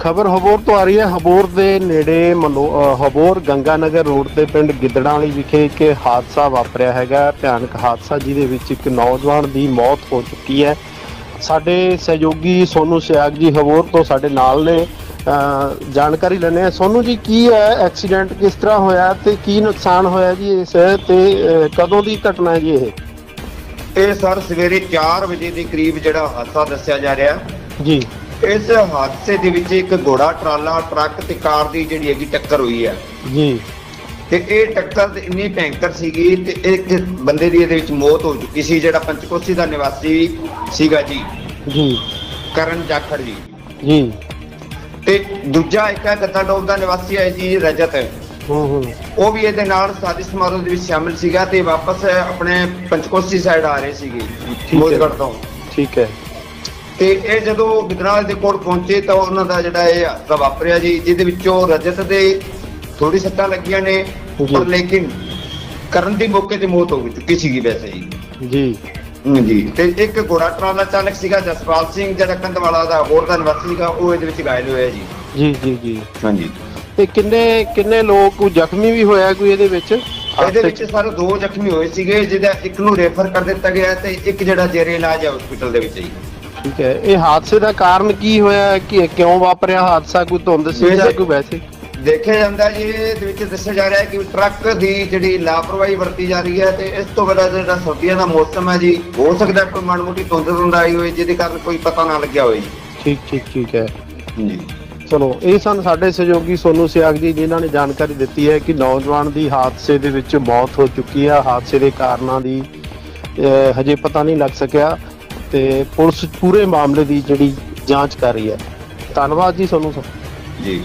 खबर हबोर तो आ रही है। हबोर के नेड़े हबोर गंगानगर रोड के पिंड गिद्दड़ां वाली विखे एक हादसा वापरिया हैगा, भयानक हादसा जिहदे विच एक नौजवान की मौत हो चुकी है। साडे सहयोगी सोनू सियाग जी हबोर तो साडे नाल ने, जानकारी लैने हैं। सोनू जी, की है एक्सीडेंट, किस तरह होया ते की नुकसान होया जी इस ते कदों की घटना है जी ਇਹ ਸਰ ਸਵੇਰੇ 4 ਵਜੇ ਦੇ ਕਰੀਬ ਜਿਹੜਾ ਹਾਦਸਾ ਦੱਸਿਆ ਜਾ ਰਿਹਾ जी ਇਸ ਹਾਦਸੇ ਦੇ ਵਿੱਚ ਇੱਕ ਘੋੜਾ ਟਰਾਲਾ ਟਰੱਕ ਤੇ ਕਾਰ ਦੀ ਜਿਹੜੀ ਹੈਗੀ ਟੱਕਰ ਹੋਈ ਹੈ जी ਤੇ ਇਹ ਟੱਕਰ ਇੰਨੀ ਭੈਂਕਰ ਸੀਗੀ ਤੇ ਇੱਕ ਬੰਦੇ ਦੀ ਇਹਦੇ ਵਿੱਚ ਮੌਤ ਹੋ ਚੁੱਕੀ ਸੀ, ਜਿਹੜਾ ਪੰਚਕੋਸੀ ਦਾ ਨਿਵਾਸੀ ਸੀਗਾ ਜੀ जी ਕਰਨ ਜਾਖੜ ਜੀ। जी ਤੇ ਦੂਜਾ ਇੱਕ ਹੈ ਗੱਦਾਡੋਬ ਦਾ ਨਿਵਾਸੀ ਹੈ ਜੀ ਰਜਤ, ਉਹ ਵੀ ਇਹਦੇ ਨਾਲ ਸਾਜ਼ਿਸ਼ ਸਮਾਰੋਹ ਦੇ ਵਿੱਚ ਸ਼ਾਮਿਲ ਸੀਗਾ ਤੇ ਵਾਪਸ ਆਪਣੇ ਪੰਚਕੋਸੀ ਸਾਈਡ ਆ ਰਹੇ ਸੀਗੇ ਮੋਜਗੜ ਤੋਂ। ठीक है। ਤੇ ਇਹ ਜਦੋਂ ਗਿੱਦੜਾਂ ਦੇ ਕੋਲ ਪਹੁੰਚੇ ਤਾਂ ਉਹਨਾਂ ਦਾ ਜਿਹੜਾ ਇਹ ਹਾਦਸਾ ਵਾਪਰਿਆ ਜੀ, ਜਿਹਦੇ ਵਿੱਚੋਂ ਰਜਤ ਦੇ ਥੋੜੀ ਸੱਟਾਂ ਲੱਗੀਆਂ ਨੇ, ਪਰ ਲੇਕਿਨ ਕਰਨ ਦੀ ਮੌਕੇ ਤੇ ਮੌਤ ਹੋ ਚੁੱਕੀ ਸੀਗੀ ਵੈਸੇ ਜੀ ਜੀ। ਤੇ ਇੱਕ ਘੋੜਾ ਟਰਾਲਾ ਚਾਲਕ ਸੀਗਾ ਜਸਪਾਲ ਸਿੰਘ, ਜਿਹੜਾ ਕੰਧਵਾਲਾ ਦਾ ਹੋਰ ਦਾ ਨਿਵਾਸੀ ਸੀਗਾ, ਉਹ ਇਹਦੇ ਵਿੱਚ ਘਾਇਲ ਹੋਇਆ ਜੀ। ਜੀ ਜੀ ਜੀ ਹਾਂਜੀ। ਤੇ ਕਿੰਨੇ ਲੋਕ, ਕੋਈ ਜ਼ਖਮੀ ਵੀ ਹੋਇਆ ਕੋਈ ਇਹਦੇ ਵਿੱਚ? ਇਹਦੇ ਵਿੱਚ ਸਾਰੇ 2 ਜ਼ਖਮੀ ਹੋਏ ਸੀਗੇ, ਜਿਹਦਾ ਇੱਕ ਨੂੰ ਰੈਫਰ ਕਰ ਦਿੱਤਾ ਗਿਆ ਤੇ ਇੱਕ ਜਿਹੜਾ ਜੇਰੇ ਇਲਾਜ ਹੈ ਹਸਪੀਟਲ ਦੇ ਵਿੱਚ ਜੀ। ਠੀਕ ਹੈ। ਇਹ ਹਾਦਸੇ ਦਾ ਕਾਰਨ ਕੀ ਹੋਇਆ, ਕਿ ਕਿਉਂ ਵਾਪਰਿਆ ਹਾਦਸਾ? ਕੋਈ ਧੁੰਦ ਸੀ ਜਾਂ ਕੋਈ ਵੈਸੇ? ਦੇਖਿਆ ਜਾਂਦਾ ਜੀ ਇਹਦੇ ਵਿੱਚ ਦੱਸਿਆ ਜਾ ਰਿਹਾ ਹੈ ਕਿ ਟਰੱਕ ਦੀ ਜਿਹੜੀ ਲਾਪਰਵਾਹੀ ਵਰਤੀ ਜਾ ਰਹੀ ਹੈ, ਤੇ ਇਸ ਤੋਂ ਬਾਅਦ ਜਿਹੜਾ ਸਰਦੀਆਂ ਦਾ ਮੌਸਮ ਹੈ ਜੀ, ਹੋ ਸਕਦਾ ਕੋਈ ਮਾੜੀ ਮੋਟੀ ਧੁੰਦ ਆਈ ਹੋਈ ਜਿਹਦੇ ਕਾਰਨ ਕੋਈ ਪਤਾ ਨਾ ਲੱਗਿਆ ਹੋਵੇ ਜੀ। ਠੀਕ ਹੈ ਜੀ। ਚਲੋ, ਇਹ ਸਨ ਸਾਡੇ ਸਹਿਯੋਗੀ ਸੋਨੂ ਸਿਆਗ ਜੀ, ਜਿਨ੍ਹਾਂ ਨੇ ਜਾਣਕਾਰੀ ਦਿੱਤੀ ਹੈ ਕਿ ਨੌਜਵਾਨ ਦੀ ਹਾਦਸੇ ਦੇ ਵਿੱਚ ਮੌਤ ਹੋ ਚੁੱਕੀ ਹੈ। ਹਾਦਸੇ ਦੇ ਕਾਰਨਾਂ ਦੀ ਹਜੇ ਪਤਾ ਨਹੀਂ ਲੱਗ ਸਕਿਆ ਤੇ ਪੁਲਿਸ ਪੂਰੇ ਮਾਮਲੇ ਦੀ ਜਿਹੜੀ ਜਾਂਚ ਕਰ ਰਹੀ ਹੈ। ਧੰਨਵਾਦ ਜੀ ਸੋਨੂ ਸਾਹਿਬ ਜੀ।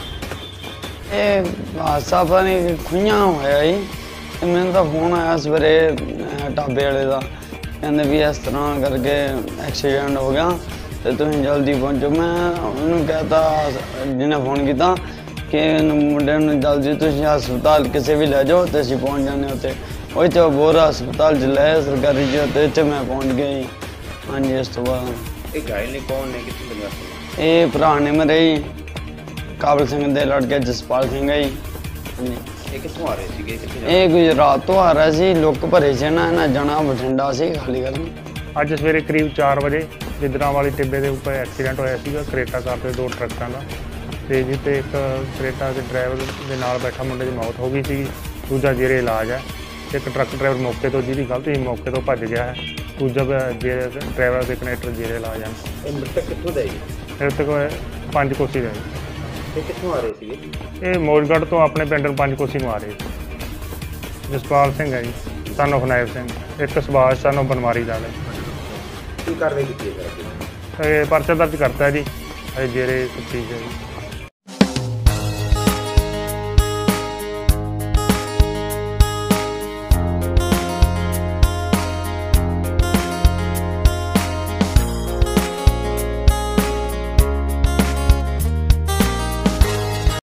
ਇਹ ਹਾਦਸਾ ਪਤਾ ਨਹੀਂ ਖੁਈਆਂ ਹੋਇਆ ਜੀ, ਤੇ ਮੈਨੂੰ ਤਾਂ ਫੋਨ ਆਇਆ ਸਵੇਰੇ ਢਾਬੇ ਵਾਲੇ ਦਾ, ਕਹਿੰਦੇ ਵੀ ਇਸ ਤਰ੍ਹਾਂ ਕਰਕੇ ਐਕਸੀਡੈਂਟ ਹੋ ਗਿਆ ਤੇ ਤੁਸੀਂ ਜਲਦੀ ਪਹੁੰਚੋ। ਮੈਂ ਉਹਨੂੰ ਕਹਿਤਾ, ਜਿਹਨੇ ਫੋਨ ਕੀਤਾ, ਕਿ ਮੁੰਡੇ ਨੂੰ ਜਲਦੀ ਤੁਸੀਂ ਹਸਪਤਾਲ ਕਿਸੇ ਵੀ ਲੈ ਜਾਓ ਤੇ ਅਸੀਂ ਪਹੁੰਚ ਜਾਂਦੇ ਉੱਥੇ। ਉਹ ਤੇ ਬੋਰ ਹਸਪਤਾਲ 'ਚ ਲੈ ਸਰਕਾਰੀ 'ਚ, ਤੇ ਇੱਥੇ ਮੈਂ ਪਹੁੰਚ ਗਿਆ ਜੀ। ਹਾਂਜੀ। ਇਸ ਤੋਂ ਬਾਅਦ ਇਹ ਘਾਇਲ ਨੇ ਕੌਣ ਨੇ, ਕਿੱਥੇ ਦੇ ਨਿਵਾਸੀ? ਇਹ ਭਰਾ ਨੇ ਮੇਰੇ ਜੀ, ਕਾਬਲ ਸਿੰਘ ਦੇ ਲੜਕੇ ਜਸਪਾਲ ਸਿੰਘ ਹੈ ਜੀ। ਹਾਂਜੀ। ਇਹ ਕਿੱਥੋਂ ਆ ਰਹੇ ਸੀਗੇ, ਕਿੱਥੇ? ਇਹ ਗੁਜਰਾਤ ਤੋਂ ਆ ਰਿਹਾ ਸੀ, ਲੁੱਕ ਭਰੇ ਸੀ ਨਾ, ਇਹਨਾਂ ਜਾਣਾ ਬਠਿੰਡਾ ਸੀ ਖਾਲੀ ਕਰਨ। ਅੱਜ ਸਵੇਰੇ ਕਰੀਬ 4 ਵਜੇ ਗਿੱਦੜਾਂ ਵਾਲੀ ਟਿੱਬੇ ਦੇ ਉੱਪਰ ਐਕਸੀਡੈਂਟ ਹੋਇਆ ਸੀਗਾ ਕਰੇਟਾ ਕਾਰ ਤੇ 2 ਟਰੱਕਾਂ ਦਾ, ਤੇ ਜਿਸ ਤੇ ਇੱਕ ਕਰੇਟਾ ਦੇ ਡਰਾਈਵਰ ਦੇ ਨਾਲ ਬੈਠਾ ਮੁੰਡੇ ਦੀ ਮੌਤ ਹੋ ਗਈ ਸੀ, ਦੂਜਾ ਜੇਰੇ ਇਲਾਜ ਹੈ। ਇੱਕ ਟਰੱਕ ਡਰਾਈਵਰ ਮੌਕੇ ਤੋਂ, ਜਿਹਦੀ ਗਲਤੀ ਸੀ, ਮੌਕੇ ਤੋਂ ਭੱਜ ਗਿਆ ਹੈ। ਦੂਜਾ ਡਰਾਈਵਰ ਦੇ ਕਨੈਕਟਰ ਜੇਰੇ ਇਲਾਜ ਹਨ। ਇਹ ਮ੍ਰਿਤਕ ਕਿੱਥੋਂ ਦਾ ਜੀ? ਮ੍ਰਿਤਕ ਪੰਜਕੋਸੀ ਦਾ ਜੀ। ਇਹ ਕਿੱਥੋਂ ਆ ਰਹੇ ਸੀਗੇ? ਇਹ ਮੋਜਗੜ ਤੋਂ ਆਪਣੇ ਪਿੰਡ ਪੰਜਕੋਸੀ ਨੂੰ ਆ ਰਹੇ ਸੀ। ਜਸਪਾਲ ਸਿੰਘ ਹੈ ਜੀ, son of ਨਾਇਬ ਸਿੰਘ। ਇੱਕ ਸੁਭਾਸ਼ son of ਬਨਵਾਰੀ ਦਾ ਹੈ। ਕੀ ਕਾਰਵਾਈ ਕੀਤੀ ਹੈ? ਇਹ ਪਰਚਾ ਦਰਜ ਕਰਤਾ ਜੀ, ਜੇਰੇ ਤਫਤੀਸ਼ ਹੈ ਜੀ।